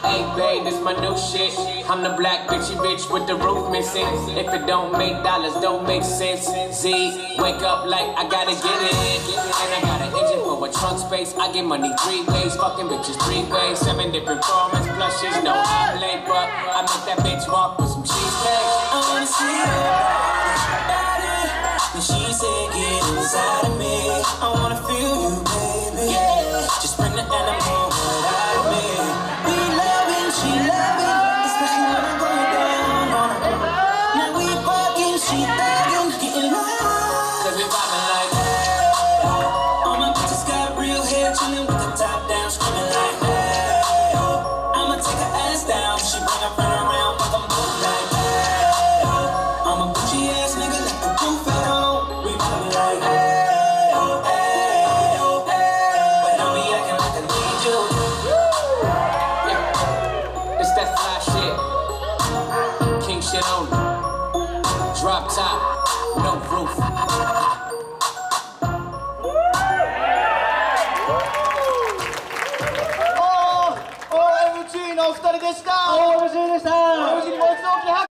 Hey babe, this my new shit. I'm the black bitchy bitch with the roof missing. If it don't make dollars, don't make sense. Z, wake up like I gotta get it. And I got an engine for a trunk space. I get money 3 ways, fucking bitches 3 ways. 7 different formats, plus she's no I'm late, but I make that bitch walk with some cheesecake. I wanna see her body, and she said get inside of me. I wanna feel you, baby. Yeah, just bring the animal out of me. We loving, she loving, especially when I'm going down on her. Now we fucking, she thugging, getting loud. Cause we vibing like all my bitches got real hair, chillin' with the top down, screaming like hey. I'ma take her ass down, she bring her friend around, fuck them both like hey. I'm a Gucci ass nigga, like the roof at home. We vibing like hey, oh, hey, oh, hey. But don't be acting like I need you. yeah. It's that fly shit. King shit only. Drop top, no roof. お疲れでした。